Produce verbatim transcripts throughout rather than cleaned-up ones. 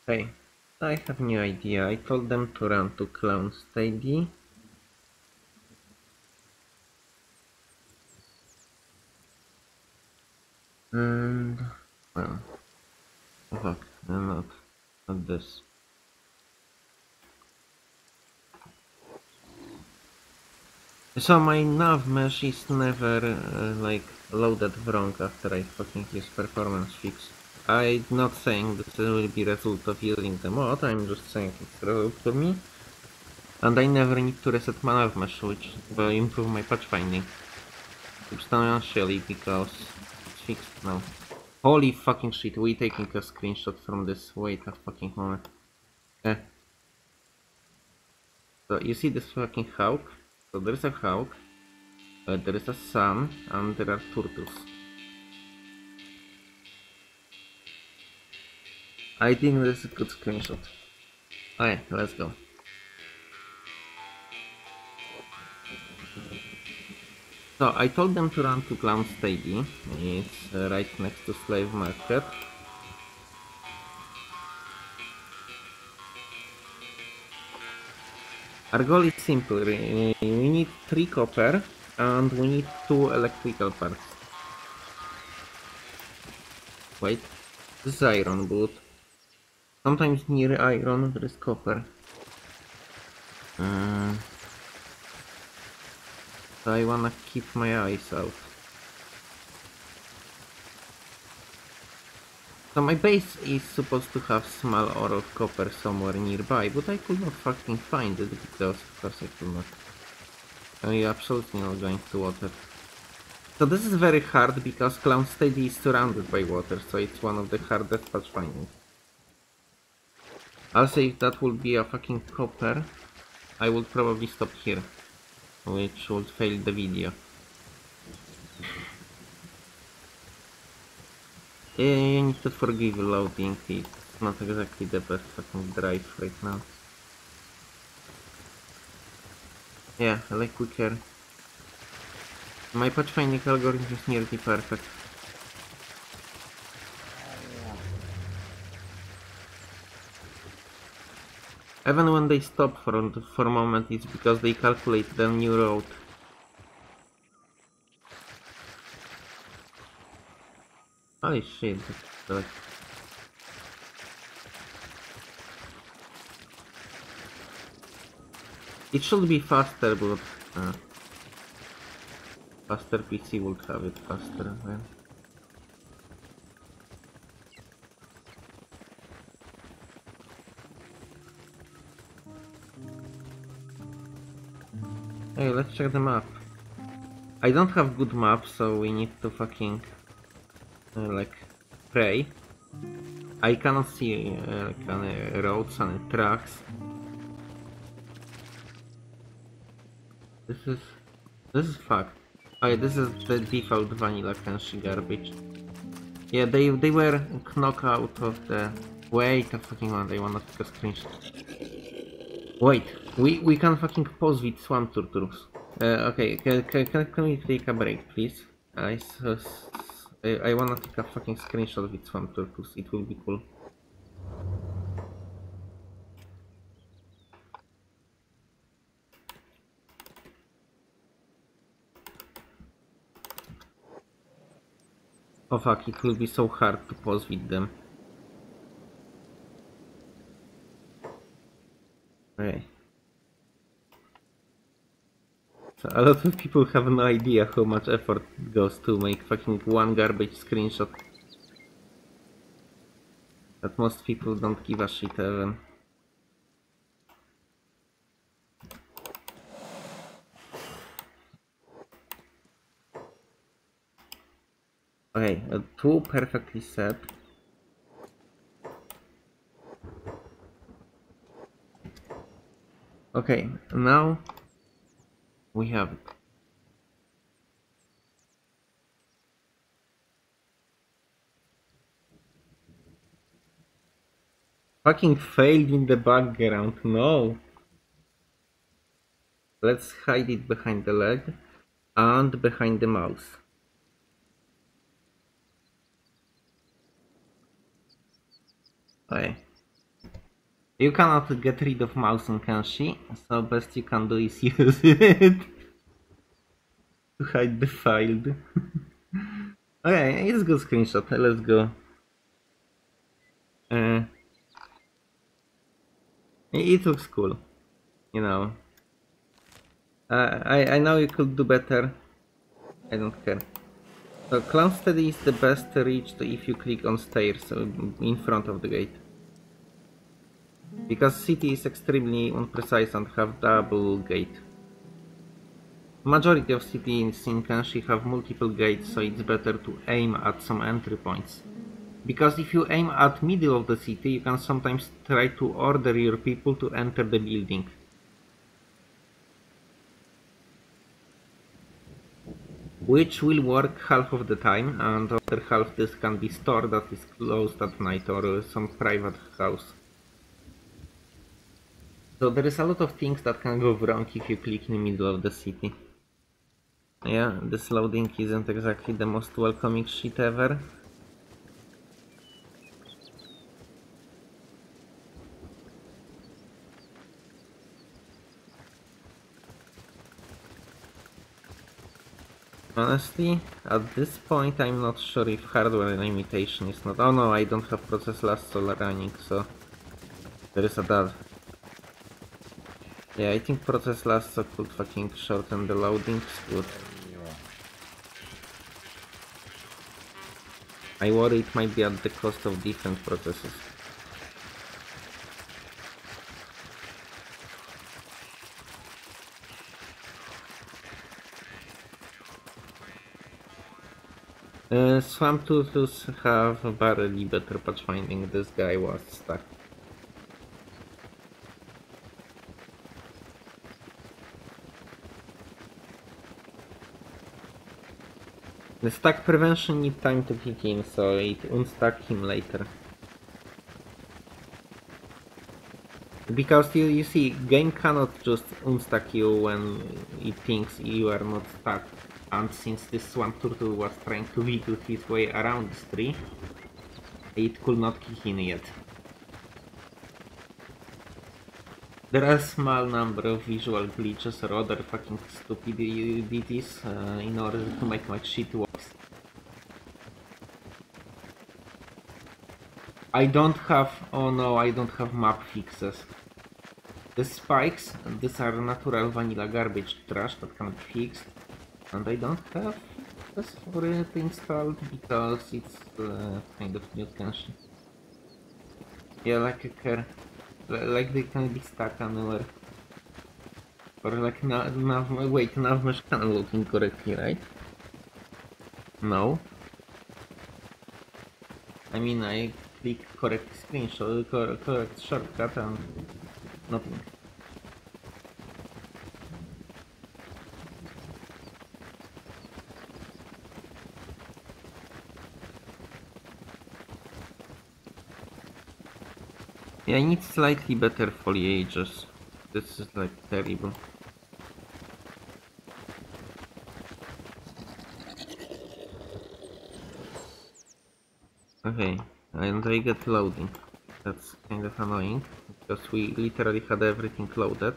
Hey, I have no idea. I told them to run to Clown Stady. And well, oh fuck, no, not not this. So my nav mesh is never uh, like loaded wrong after I fucking use performance fix. I'm not saying this will be result of using the mod, I'm just saying it's a result for me. And I never need to reset my nav mesh, which will improve my patch finding substantially because it's fixed now. Holy fucking shit, we taking a screenshot from this. Wait a fucking moment. Eh. So you see this fucking hawk? So there is a hawk, uh, there is a sun, and there are turtles. I think this is a good screenshot. Alright, let's go. So I told them to run to Clown Stady. It's uh, right next to Slave Market. Our goal is simple. We need three copper and we need two electrical parts. Wait, this is iron, but sometimes near iron there is copper. Uh, so I wanna keep my eyes out. So my base is supposed to have small ore of copper somewhere nearby, but I could not fucking find it because of course I could not. I'm absolutely not going to water. So this is very hard because Clown Stady is surrounded by water, so it's one of the hardest patch findings. Also, if that would be a fucking copper, I would probably stop here, which would fail the video. You need to forgive loading, it's not exactly the best fucking drive right now. Yeah, I like quicker. My patch finding algorithm is nearly perfect. Even when they stop for, for a moment, it's because they calculate the new road. Holy shit, that's like... It should be faster, but... Uh, faster P C would have it faster, man. Hey, let's check the map. I don't have good map, so we need to fucking... Uh, like... pray. I cannot see uh, like, any roads, any tracks. This is... This is fucked. Oh yeah, this is the default vanilla Kenshi garbage. Yeah, they they were knocked out of the... Wait a fucking one, I wanna take a screenshot. Wait, we, we can fucking pause with swamp turtles. Uh, okay, can, can, can we take a break, please? I, I, I wanna take a fucking screenshot with swamp turtles, it will be cool. Oh fuck, it will be so hard to pause with them. Okay. So a lot of people have no idea how much effort it goes to make fucking one garbage screenshot. But most people don't give a shit even. Okay, uh, two perfectly set. Okay, now we have it. Fucking failed in the background, no! Let's hide it behind the leg and behind the mouse. Okay. You cannot get rid of mouse in Kenshi, so best you can do is use it to hide the file. Okay, it's a good screenshot. Let's go. Uh, it looks cool, you know. Uh, I I know you could do better. I don't care. So Clown Steady is the best reached if you click on stairs in front of the gate. Because city is extremely imprecise and have double gate. Majority of cities in Kenshi have multiple gates, so it's better to aim at some entry points. Because if you aim at middle of the city, you can sometimes try to order your people to enter the building. Which will work half of the time, and other half this can be store that is closed at night or some private house. So there is a lot of things that can go wrong if you click in the middle of the city. Yeah, this loading isn't exactly the most welcoming shit ever. Honestly, at this point I'm not sure if hardware limitation is not... Oh no, I don't have process last solar running, so there is a that. Yeah, I think process last so could fucking shorten the loadings, good. I worry it might be at the cost of different processes. Uh, Swamp Turtles have barely better patch finding. This guy was stuck. The stack prevention need time to kick in, so it unstuck him later. Because you, you see, game cannot just unstuck you when it thinks you are not stuck. And since this Swamp Turtle was trying to wiggle his way around this tree, it could not kick in yet. There are a small number of visual glitches or other fucking stupidities uh, in order to make my shit works. I don't have... oh no, I don't have map fixes. The spikes, these are natural vanilla garbage trash that can be fixed. And I don't have this for it installed because it's uh, kind of new Kenshi. Yeah, like a care. Like they can be stuck anywhere. Or like nav, nav wait, Navmesh can look incorrectly, right? No. I mean, I click correct screenshot, correct, correct shortcut and nothing. Yeah, I need slightly better foliages. This is like terrible. Okay, and I get loading. That's kind of annoying, because we literally had everything loaded.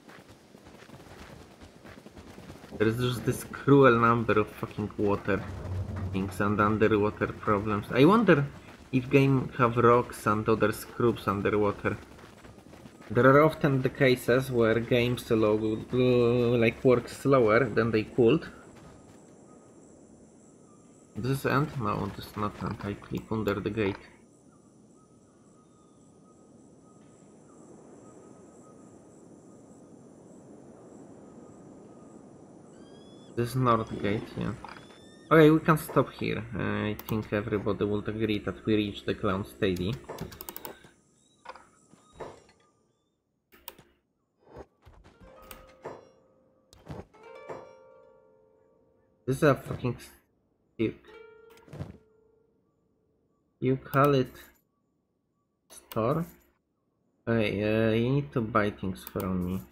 There's just this cruel number of fucking water things and underwater problems. I wonder if game have rocks and other scrubs underwater. There are often the cases where games slow, like work slower than they could. This end? No, this is not end. I click under the gate. This is north gate, yeah. Okay, we can stop here. Uh, I think everybody will agree that we reached the Clown Steady. This is a fucking stick. You call it store? Okay, uh, you need to buy things from me.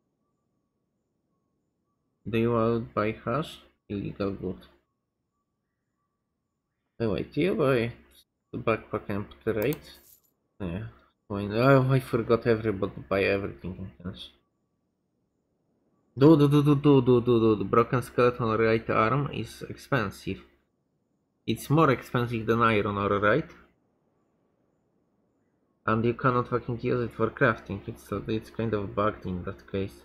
Do you want to buy hash? Illegal good. Oh wait, do you buy the backpack empty, right? Yeah. Wait, oh, I forgot everybody buy everything. Yes. Do do do do do do do do. The broken skeleton right arm is expensive. It's more expensive than iron ore, right? And you cannot fucking use it for crafting. It's uh, it's kind of bugged in that case.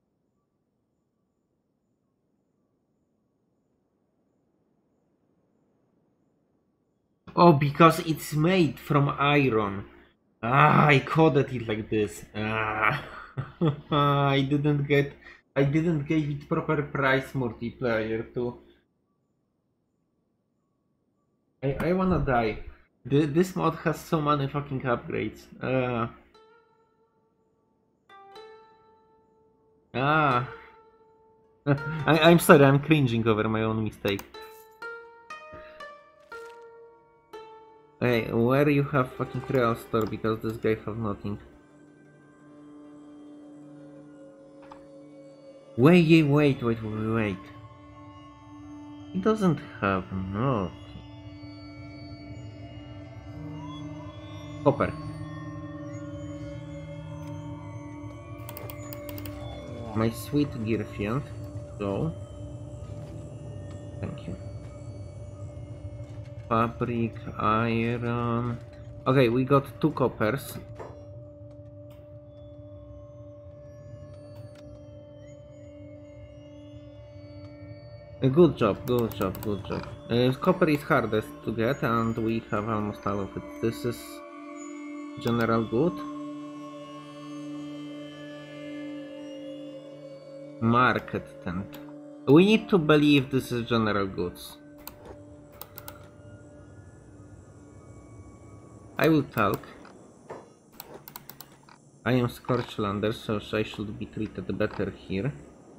Oh, because it's made from iron. Ah, I coded it like this. Ah, I didn't get. I didn't give it proper price multiplier too. I I wanna die. The, this mod has so many fucking upgrades. Uh, ah. I, I'm sorry, I'm cringing over my own mistake. Hey, where you have fucking real store because this guy have nothing. Wait, wait, wait, wait, wait. He doesn't have no copper. My sweet gear field. Go. Thank you. Fabric, iron. Okay, we got two coppers. Uh, Good job, good job, good job. Uh, copper is hardest to get, and we have almost all of it. This is general good. Market tent. We need to believe this is general goods. I will talk. I am Scorchlander, so I should be treated better here.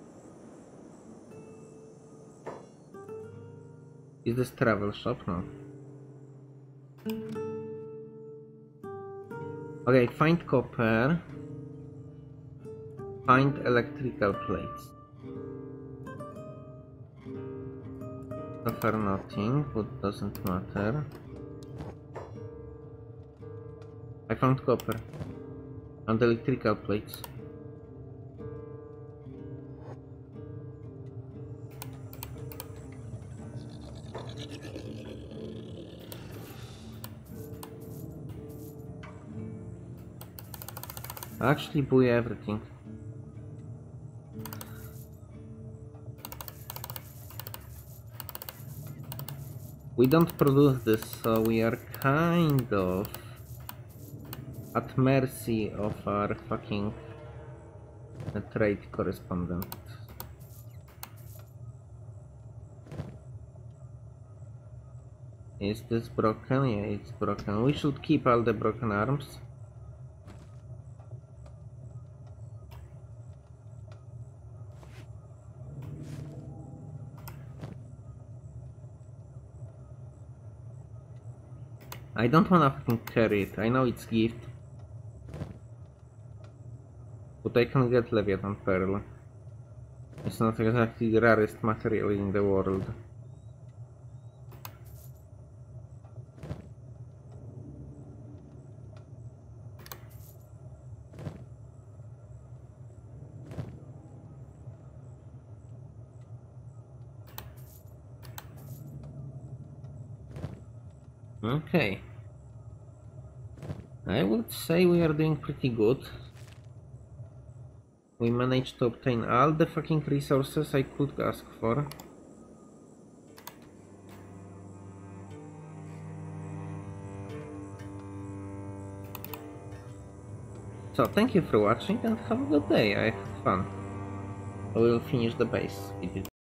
Is this travel shop? No. Okay, find copper. Find electrical plates. Offer nothing, but doesn't matter. I found copper. And electrical plates. Actually buy everything. We don't produce this, so we are kind of at mercy of our fucking uh, trade correspondent. Is this broken? Yeah, it's broken. We should keep all the broken arms. I don't wanna fucking carry it. I know it's gift. But I can get Leviathan Pearl. It's not exactly the rarest material in the world. Okay. I would say we are doing pretty good. We managed to obtain all the fucking resources I could ask for. So thank you for watching and have a good day. I had fun. I will finish the base video.